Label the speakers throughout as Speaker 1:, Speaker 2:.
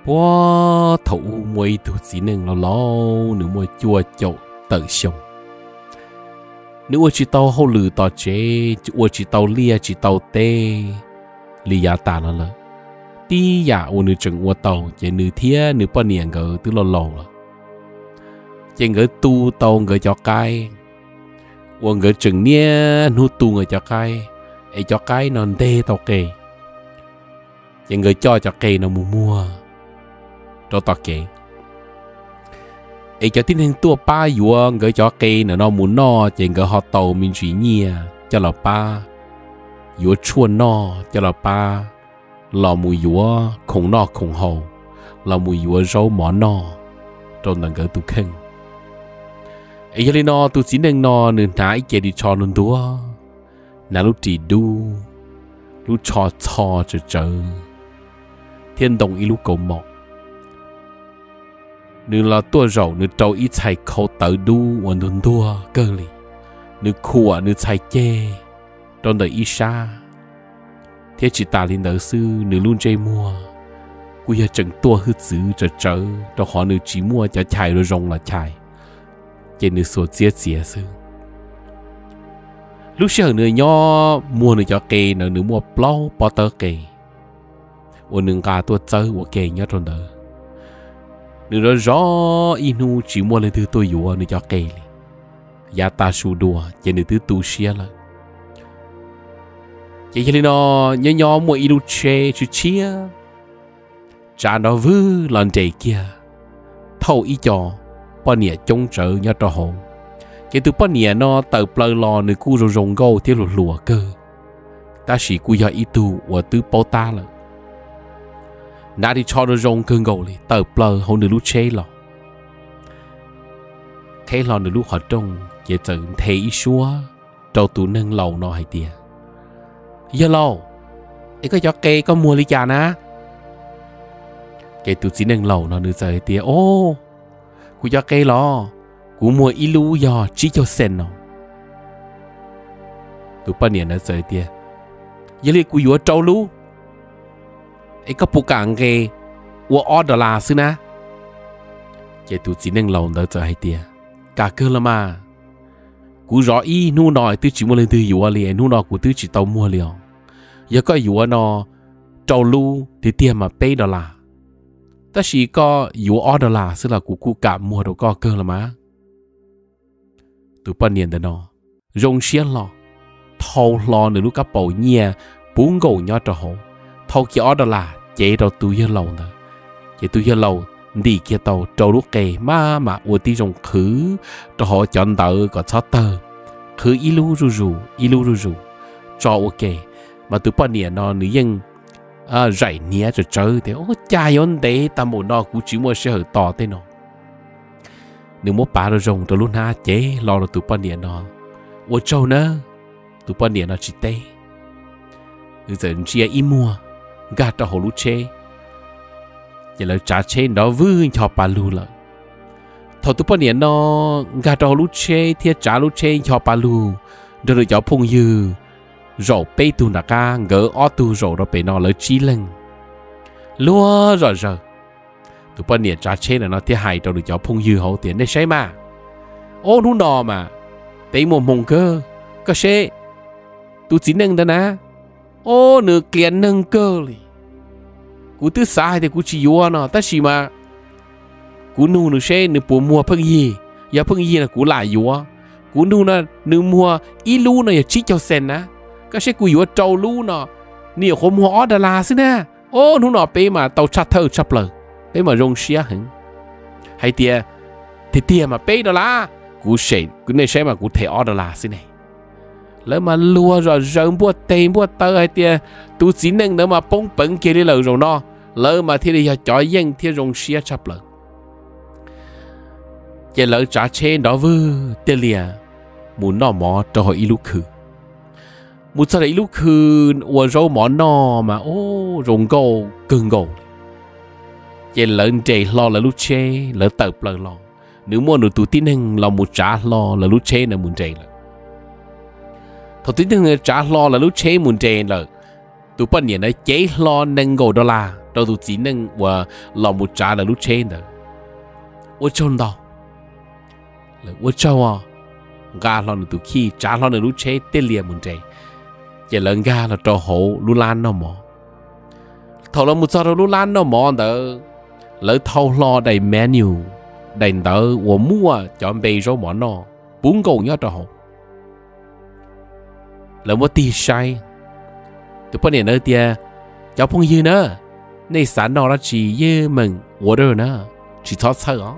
Speaker 1: bố thủ mùi thủ chỉ nâng lâu lâu nữ mùi chua chậu tự sống nữ mùi chỉ tàu hô lử tỏ chế nữ chỉ tàu lia chỉ tàu tê lia ta là lỡ tí giả ô nữ chừng ô tàu chế nữ thía nữ bao niệm gỡ từ lâu lâu là chế gỡ tu tàu gỡ cho cái ô gỡ chừng nia nu tu gỡ cho cái ấy cho cái non tê tàu kề chế gỡ cho kề nó mua cho tao kể ấy cho tin hình tua ba vừa gửi cho cây nó muốn nó chỉ gửi họ tàu mình chỉ nhia cho là ba vừa chuồn nó cho là ba là mùi vừa không nó không hậu là mùi vừa rau món nó trong lần gửi tu khinh ấy cho nên nó tu chỉ nên nó nên nãy chỉ đi cho luôn đua nãy lúc chỉ đu lúc cho chờ thiên đồng ý lúc cầu mọc nữ là tua rầu nữ trâu ít chạy khâu tự đu và nữ đua cơ li nữ khua nữ chạy chê trong đời ít xa thế chỉ ta lên đời sư nữ luôn chơi mua quy giờ chẳng tua hư dữ trở đó họ nữ chỉ mua cho chạy rồi rồng là chạy trên nữ số chia sư lúc sau nữ nhỏ mua nữ cho kê nữ mua plau bỏ tơ kê và nữ cả tua chơi của kê nhớ trong đời nữ đó rõ inu chỉ mua lên thứ tôi dùa nữ cho cây giá ta su đùa chỉ nữ thứ tu xia là chỉ cho nên nó nhỏ mua inu che chú chia trả nó vư lần chạy kia thâu ý cho bao nhiêu trông trợ nhớ cho hồn cái từ bao nhiêu nó tự plơ lò nữ cu rồi rồng gâu theo lùa cơ ta chỉ cu giờ ý tu và tứ bao ta là nãy đi cho nó rong cơn gầu li tờ plơ hôn được lúc chế lò thế lò được lúc họ trông chỉ từng thấy xúa trâu tụ nâng lầu nó hay tiệt giờ lâu ấy có cho cây có mua lý trà ná cây tụ chỉ nâng lầu nó được giờ tiệt ô cú cho cây lò cú mua ít lú giờ chỉ cho sen nó tụ bao nhiêu nó giờ tiệt giờ li cú vừa trâu lú ấy có bố càng cái của order là xí na cái tụi chỉ nên lòng đó cho hay tiệt cả cơ là mà cú rõ ý nu nói tôi chỉ mua lên từ dùa liền nu nói của tôi chỉ tàu mua liền giờ có dùa nó trâu lu thì tiền mà pay $, ta chỉ có dùa order là xí là của cú cả mua đâu có cơ là mà tụi bao nhiêu đó nó rong xiên lò thâu lò nữa lúc các bầu nhia bốn gầu nhớ cho hậu thâu kia đó là chế đâu túi giờ lâu nữa chế túi giờ lâu đi kia tàu trâu lúc kề mà uổng tí rồng khứ cho họ chọn tờ có sáu tờ khứ ilu rù cho ok mà tụi bọn nè nó nữ dân rải nia rồi chơi thì ô chai ôn đấy ta muốn nó cũng chỉ mua xe hở to thế nó nếu mua bà rồi rồng rồi luôn ha chế lo là tụi bọn nè nó uổng trâu nữa tụi bọn nè nó chỉ tê giờ chia im mua gạt cho hồ lú chê giờ là trả chê đó vư cho bà lú là thầu tụi bọn niệm nó gạt cho hồ lú chê thì trả lú chê cho bà lú rồi được cho phong dư rồi bê tu nà ca gỡ ó tu rồi nó bê nó lấy chi lưng lúa rồi tụi bọn niệm trả chê là nó thì hại rồi được cho phong dư hậu tiền để xây mà ô nó nọ mà tế một mông cơ có xe tụi chỉ nâng đó nè ô nửa kiện nâng cơ li cú thứ sai thì cú chỉ vô nó ta chỉ mà cú nu nửa xe nửa bộ mua phân gì giờ phân gì là cú lại vô cú nu là nửa mua ít lu nó chỉ cho sen á cái xe cú vô trâu lu nó nhiều hôm mua đà la xí nè ô nu nó bé mà tàu chặt thơ chặt lờ bé mà rong xía hẳn hay tia mà bé đó là cú xe cú này xe mà cú thể đà la xí này lỡ mà lùa rồi rợn bua tên bua tơ hay tia tu chỉ nên nữa mà bông bẩn kia đi lỡ rồi nó lỡ mà thì đi chọi dân thì rong xía chập lỡ vậy lỡ trả chế đó vư tia lìa muốn nó mỏ cho họ ít lúc khử muốn sao lại lúc khử uổng rau mỏ nó mà ô rong gầu cưng gầu vậy lỡ chạy lo là lúc chế lỡ tập lỡ lo nếu mua được tu tin hình là một trả lo là lúc chế là muốn chạy lỡ thầu tính rằng trả lo là lúc chế muốn chạy là tụi bọn nhện nó chế lo nâng ngô đô la đâu tụi chỉ nâng và lo một trả là lúc trên đó我真到我真啊gà lo được tụi khi trả lo được lúc chế tê liền muốn chạy chỉ lần gà là trò hổ lúc lan nó mỏ thầu là một giờ lúc lan nó mỏ đó lỡ thầu lo đầy menu đầy đó我mua chọn bày rồi mỏ nó bốn cầu nhớ trò hổ lỡ một tí sai tụi bọn này tia cháu phong dư nữa này sản nó là chỉ dư mình我的呢chỉ thoát sơ đó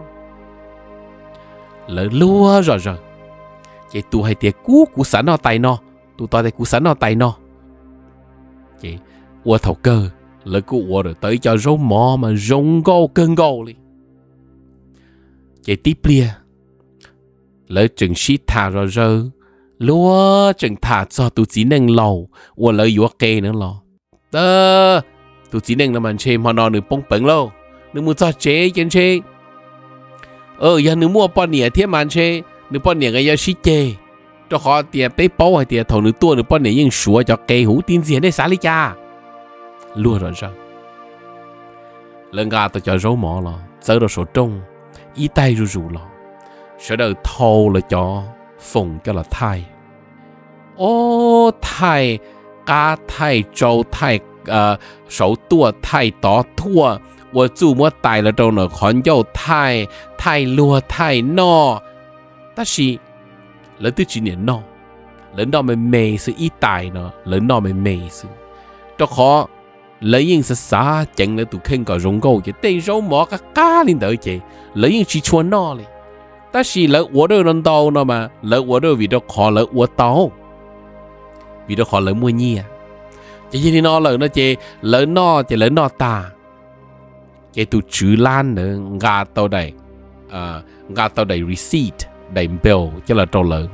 Speaker 1: lỡ lúa rồi chị tụi hay tia cú sản nó tay nó tụi tao đây cú sản nó tay nó chị我头cơ lỡ cú我rồi tới cho rau mỏ mà rong gâu cơn gâu đi chị tiếp lia lỡ chừng shit thả rồi lúa chừng thả cho tụi chỉ nâng lầu và lỡ yếu kê nữa lo tụi chỉ nâng là mình chơi mà nó nửa bông bẩn lâu nửa mua cho chế chân chế giờ nửa mua bao nhiêu thiên man chế nửa bao nhiêu cái giờ shit chế cho họ tiền bé bao hay tiền thầu nửa tua nửa bao nhiêu những số cho kê hú tiền gì để xả đi cha lúa rồi sao lần gà tụi cho rau mỏ lo giờ đồ số trung ý tay rù lo sẽ đầu thầu là cho phùng cho là thai ô thai cá thai trâu thai sầu tua thai tỏ thua 我做么带了到呢看有太太落太孬但是人对今年孬人到没美是一代呢人到没美是都可人应是啥整了都看个容够就对手么个咖喱的去人应去穿孬嘞但是人我都能到呢嘛人我都为了考人我到为了考人么呢chỉ như nó lớn nó chỉ lớn nó ta cái tụ chữ lan nữa gà tàu đầy receipt đầy bill cho là trâu lớn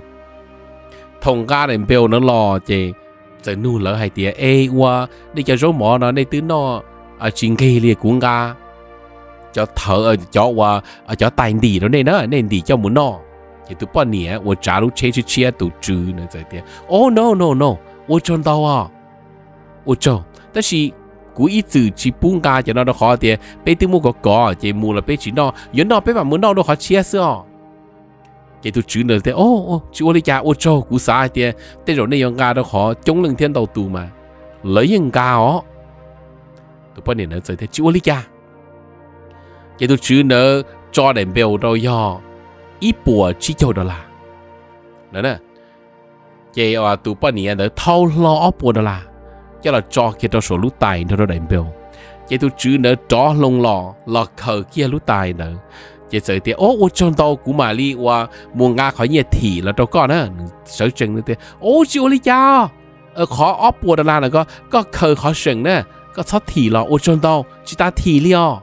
Speaker 1: thông gà đầy bill nó lo chỉ giờ nu lỡ hay tiệt qua đi cho số mỏ nó đây tứ nó chính kia liền cũng gà cho thở cho qua cho tài đi đó nên đi cho muốn nó chỉ tụ bao nhiêu tôi trả lúc chia tụ chữ nữa giờ tiệt oh no tôi chọn tao à我做，但是古一直去搬家就那都好啲，俾啲冇個講，就冇啦俾錢咯，原來俾埋冇攞都好切死哦。就都轉了啲，就我哋家我做古啥啲，啲人呢樣家都好，中兩天到度嘛，女人家哦，都半年了就啲，就我哋家，就都轉了做人表都要一波只做的啦，嗱呢，就話都半年了偷攞一波的啦。cho là cho kia cho số lúa tài nó đầy bèo, chỉ tôi chữ nữa cho lông lò khờ kia lúa tài nữa, chỉ sợ thì ô trong tàu của mà li qua muốn ngã khỏi nhiệt thị là cho con á, sợ chừng nữa thì ô chịu li cha, khó ốp bùa là là có khờ khó sừng nè, có sót thị là ô trong tàu chỉ ta thị li à,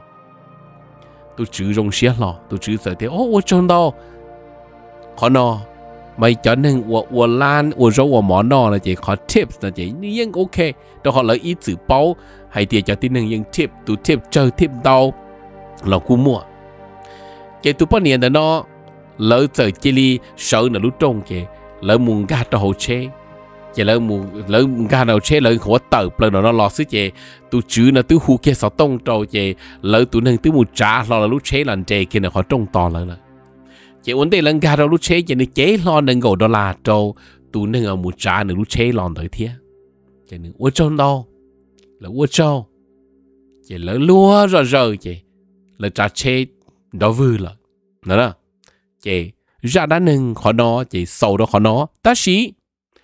Speaker 1: tôi chữ rong xía lò, tôi chữ sợ thì ô trong tàu khó nọ mày cho nên 我懒我说我冇孬了就考 tips 那就你应 OK 都好了一直包还得叫啲人用 tip 都 tip 就 tip 到老古莫cái tụ bao nhiêu đó nó lỡ giờ chỉ li sợ là lúc trông kì lỡ muốn gạt cho hậu chế chỉ lỡ gạt hậu chế lỡ khó tờ lỡ nó lo sức kì tụ chữ là tụ hú kia sao tông trâu kì lỡ tụ nên tụ muốn trả lo là lúc chế lần chế kia là khó trông to lỡ chỉ vấn đề là gà đâu lúc chế chỉ nên chế lo nên gầu đó là trâu tụ nên ở một trả nên lúc chế lo tới thế chỉ nên uống trâu đâu là uống trâu chỉ là lúa rồi chỉ là trả chế đó vui là đó chỉ ra đã nên khó nó chỉ sầu đó khó nó ta sĩ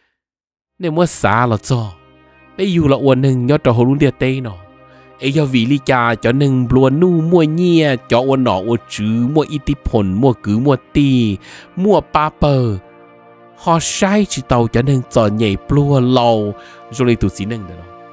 Speaker 1: nên mua xa là cho bây giờ là uống nên nhớ trâu hồ luôn địa tây nó ấy do vì lý cha cho nên luôn nu mua nhia cho uốn nọ uốn chữ mua ít phồn mua cứ mua tì mua paper họ sai chỉ tàu cho nên cho nhảy luôn lâu rồi tụi xí nâng đó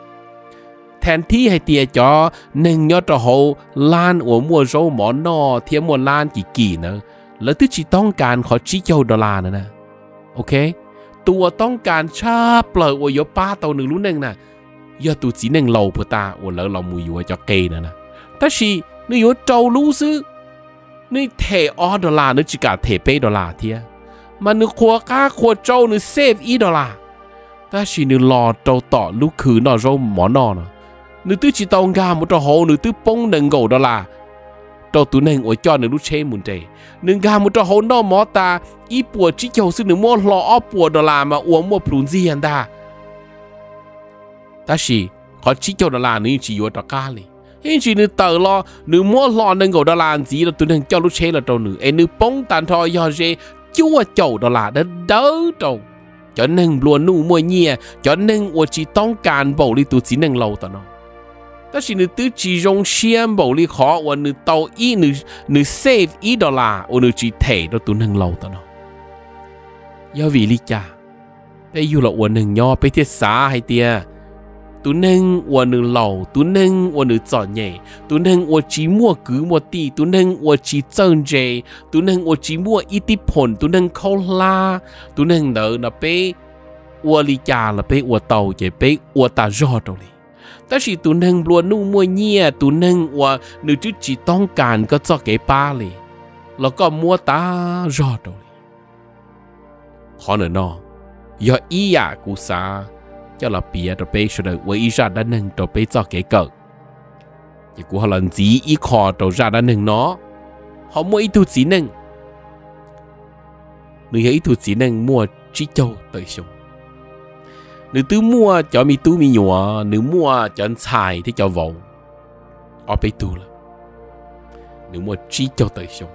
Speaker 1: thèn thi hay tiệt cho nên nhớ cho họ lan uốn mua rau món nọ thêm mua lan kỳ nữa lỡ thứ chỉต้องการเขาชี้เจ้าดอลลาร์นะโอเคตัวต้องการชาเปล่าโอยป้าตัวหนึ่งรู้หนึ่งนะgiờ tụi chỉ nên lâu bữa ta và lỡ lòng mùi cho cây nữa nè,但是你有trâu lú sư,你thể $2你只cả thể $8 thia, mà你khoa cá khoa trâu你save $1， ta chỉ nữ lò trâu tỏ lúc khứ nó râu mỏ nọ nữ tư chỉ tao gà một trâu hồ nữ tư bông nâng gầu đó là trâu tụ nâng ở cho nữ lúc chế muốn trẻ nữ gà một trâu hồ nó mỏ ta ý bùa chỉ châu sư nữ mua lò ó bùa đó là mà uống mua plun gì hả ta chỉ có chỉ châu đó là nữ chỉ vô trâu cá li hiện chỉ nữ tờ lo nữ mua lò nâng gầu đó là gì là tụ nâng cho lúc chế là trâu nữ nữ bông tàn thôi do gì chúa châu đó là đỡ trâu cho nên luôn nụ mùi nhẹ cho nên tôi chỉต้องการbảo lý tu chỉ nên lâu tao nó但是你都只用先保理好我你到一你 save $1我你只提到都能lâu tao nó要vì lý cha bây giờ là我能nhau bây thiết xã hay tia tu nên我能lâu tu nên我能做nhẹ tu nên我只mua cứ mua đi tu nên我只挣钱tu nên我只mua ít ít phần tu nên khâu la tu nên đỡ là bé我理解了bé我到也bé我打rõ到哩但是tu nên luôn nu mua nhẹ tu nên 我你只ต้องการก็做给巴哩แล้วก็มัวตาrõ到哩ขอหน่อยเนาะอย่าอีอยากกูซาcho là bia đồ bê rồi với ý ra đã nâng đồ bê cho cái cỡ thì của họ lần gì ý khó đồ ra đã nâng nó họ mua ý thu chỉ nâng người ý thu chỉ nâng mua chỉ châu tới xong người tư mua cho mi tu mi nhỏ người mua cho anh xài thì cho vòng ở bê tu là người mua chỉ châu tới xong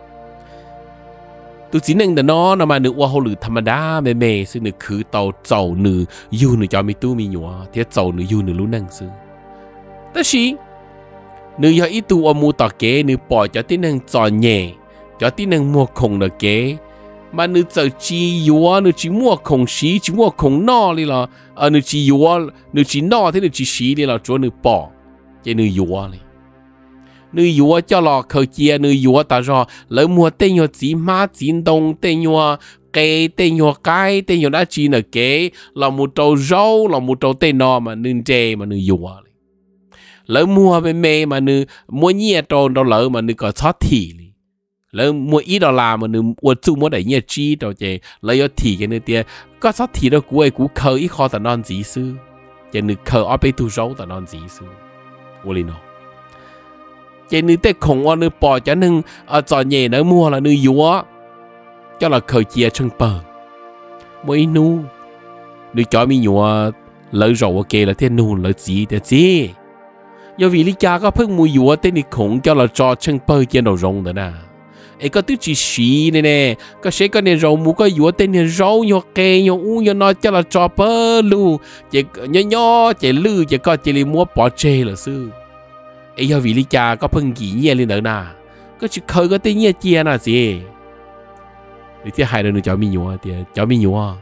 Speaker 1: tôi chỉ nên nó mà nữ hoa hồ lử tham đá mê mê sư nữ khứ tàu dầu nữ yêu nữ cho mi tu mi nhỏ thế dầu nữ yêu nữ lú năng sư tất sĩ nữ yêu ít tu ở mua tàu kế nữ bỏ cho tí năng tròn nhẹ cho tí năng mua khổng được kế mà nữ giờ chỉ yêu nữ chỉ mua khổng xí chỉ mua khổng nọ đi là nữ chỉ yêu nữ chỉ nọ thế nữ chỉ xí đi là chỗ nữ bỏ cho nữ yêu đi nữ yêu cho lọ khởi chia nữ yêu ta cho lấy mua tên yêu chỉ má chiến đông tên yêu cái tên yêu cái tên yêu đã chỉ là cái là một trâu rau là một trâu tên nọ mà nữ chê mà nữ yêu lấy mua bên mê mà nữ mua nhẹ trâu đâu lỡ mà nữ có sót thị lấy mua ít đô la mà nữ mua chú mua đầy nhẹ chi đâu chê lấy yêu thị cái nữ tia có sót thị đâu cuối cú khởi ít khó ta non gì sư chê nữ khởi ở bên tu rau ta non gì sư vô lý nó chỉ nữ tết khổng ở nữ bỏ cho nên ở trò nhẹ nữ mua là nữ yếu cho là khởi chia chân bờ mỗi nu nữ cho mi nhỏ lỡ rầu kê là thiên nu lỡ gì để gì do vì lý cha có phước mua yếu tên nữ khổng cho là cho chân bờ kia đầu rồng đó nè ấy có thứ chỉ xí này nè có sẽ có nè rầu mua có yếu tên nè rau nhỏ kê nhỏ u nhỏ nó cho là cho bờ lu chỉ nhỏ chỉ lư chỉ có chỉ li mua bỏ chê là sư ấy do vì lý cha có phân gì nhẹ lên nữa nè có chỉ khơi có tên nhẹ chia nè gì thì thứ hai là nó cho mi nhua thì cho mi nhua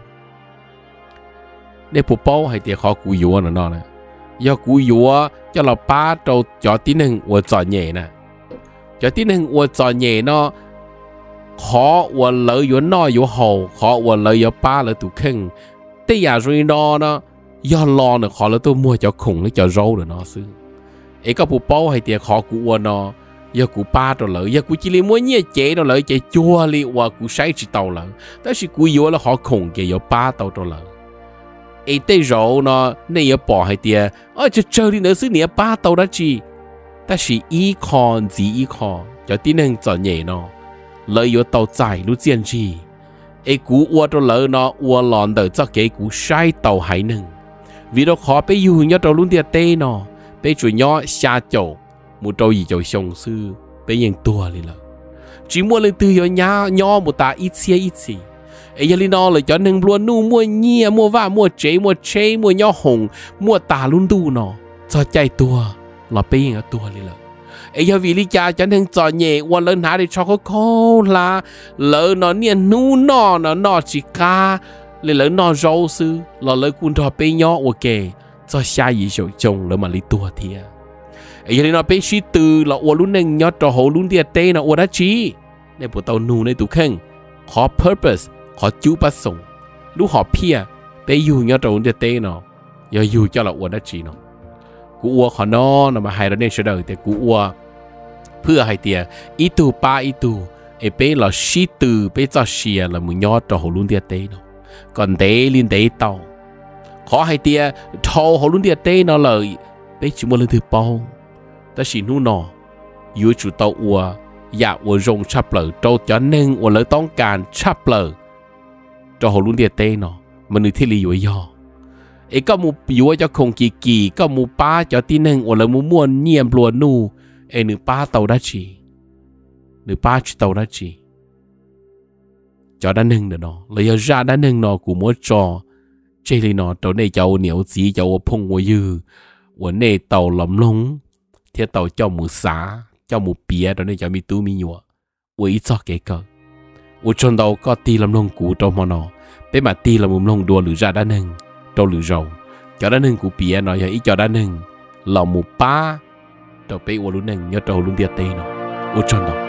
Speaker 1: để phụ bao hay thì khó cú nhua nữa nè do cú nhua cho là ba trâu cho tiếng hưng của trò nhẹ nè cho tiếng hưng của trò nhẹ nó khó của lợi yếu nó yếu hậu khó của lợi yếu ba là tụ khinh thế giờ rồi nó do lo nữa khó là tôi mua cho khủng lấy cho rau rồi nó xứ ấy có phụ bao hay thì khó của nó giờ của ba rồi lợi giờ của chỉ li mua nhẹ chế rồi lợi chế chua li và của sai chỉ tàu lợi但是của yếu là họ khủng cái yếu ba tàu rồi lợi ấy tây rau nó này yếu bỏ hay thì ở chỗ chơi đi nữa xứ này ba tàu đó chi 但是依靠只依靠有啲人做嘢咯，lợi yếu tàu dài lúc chiến gì ấy củaua rồi lợi nóua lòn đời cho cái của sai tàu hải nâng vì đó khó bây giờ nhớ tàu luôn tiệt tê nó bây giờ nhớ xa chỗ một trâu gì chỗ sông sư bây giờ tua đi là chỉ mua lên từ nhỏ một ta ít xí ấy giờ lên nó là cho nên luôn nu mua nhia mua vả mua chế mua nhỏ hồng mua ta luôn đu nó cho chạy tua là bây giờ tua đi là ấy giờ vì lý cha cho nên cho nhẹ quan lớn há để cho có khô là lỡ nó niên nu nó chỉ ca lấy lỡ nó rau sư là lỡ cuốn thọ bây nhỏ ok cho xa gì chỗ chồng lỡ mà lý tua thì ấy giờ nó bây suy từ là ô luôn nên nhớ cho hồ luôn tiệt tê nó ô đã chí để bộ tàu nu này tụ khen khó purpose khó chú bắt sống lúc họ pia bây giờ nhớ cho luôn tiệt tê nó giờ dù cho là ô đã chí nóกูอัวขอนอนมาให้เราเนี่ยเฉยๆแต่กูอัวเพื่อให้เตียอีตูป้าอีตูเอเป้เราชีตือเป้จะเชียเรามึงยอดต่อหัวลุนเตียเต้เนาะก่อนเต้ลินเต้เต่า khó hay tia thâu họ luôn tia tê nó lời bé chỉ một lần thứ bao ta chỉ nu nọ yêu chủ tàu ua dạ ua rong chắp lời trâu cho nên ua lỡ tông càn chắp lời cho họ luôn tia tê nó mà nữ thiết lý yêu yo ấy có một yêu cho không kỳ kỳ có một ba cho tin nên ua lỡ muốn nhiệm lùa nu ấy nữ ba tàu đã chỉ nữ ba chỉ tàu đã chỉ cho đã nâng được nó lấy ra đã nâng nó của mỗi trò chơi lên nó chỗ này cháu nhiều gì cháu phong của dư của này tàu lắm lông thiết tàu cho một xá cho một bia đó này cháu mi tu mi nhọ với cho cái cờ ở trong đầu có ti lắm lông của trong mà nó bé mà ti lắm lông đùa lử ra đã nâng trâu lử rầu cho đã nâng của bia nó ý cho đã nâng lòng một ba trâu bé của luôn nâng nhớ trâu luôn tiệt tê nó ở trong đầu